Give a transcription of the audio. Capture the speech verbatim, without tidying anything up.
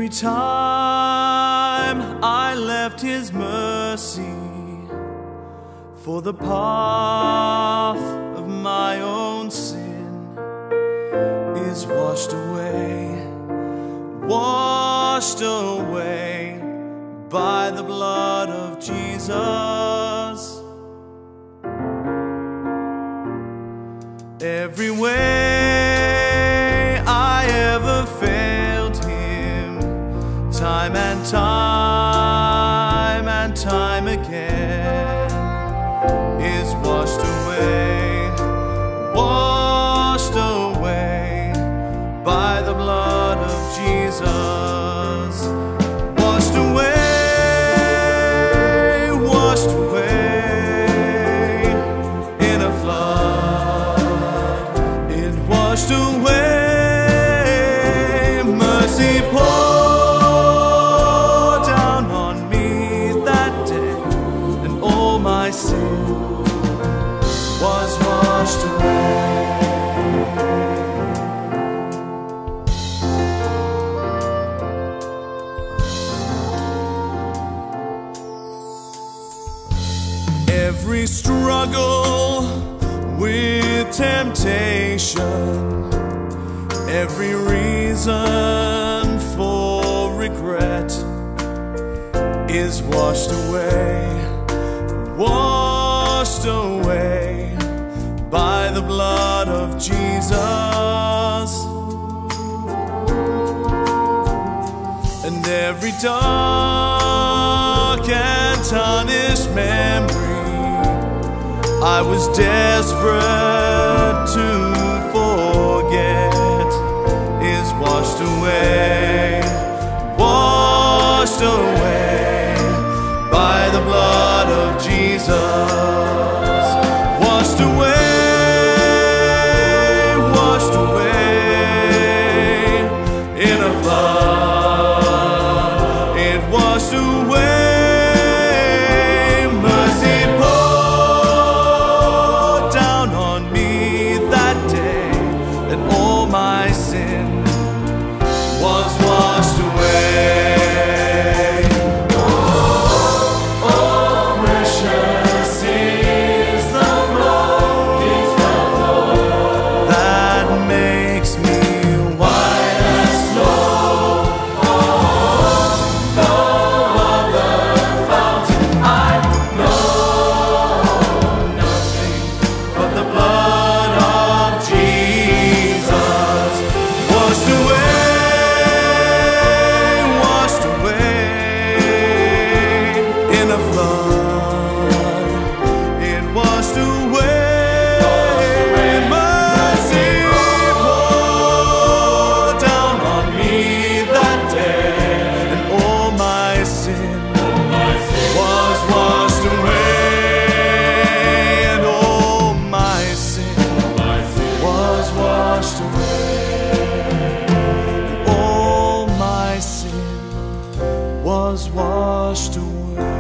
Every time I left His mercy for the path of my own sin is washed away, washed away by the blood of Jesus. Every way I ever failed Him, time and time and time again, is washed away, washed away by the blood of Jesus. Washed away, washed away in a flood. It washed away, mercy poured down on me that day, and all my sin was washed away. Every struggle with temptation, every reason for regret is washed away, washed away by the blood of Jesus. And every dark and tarnished memory I was desperate to forget is washed away, washed away by the blood of Jesus. Washed away, washed away in a flood. It washed away. My sin was washed away. Oh, oh, precious is the flow, is the flow that makes me white as snow. Oh, no other fountain I know, nothing but the blood of Jesus. Washed away, washed away in a flood. It washed away, mercy poured down on me that day, and all my sin was washed away, and all my sin was washed away. Was washed away.